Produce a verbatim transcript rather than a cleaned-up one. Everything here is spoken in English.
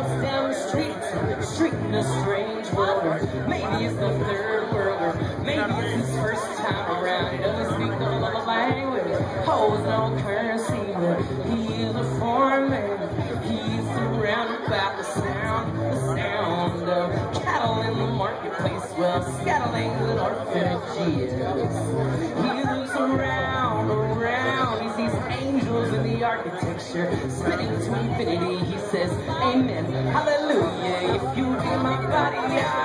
walks down the street, street in a strange world, or maybe it's the third world, or maybe it's his first time around. He doesn't speak the love language, holds no currency, but he is a foreign man. He's surrounded by the sound, the sound of cattle in the marketplace. Well, scattling with orphanages. He looks around, around. He sees angels in the architecture, spinning to infinity. He says, amen, hallelujah. If you be my body, I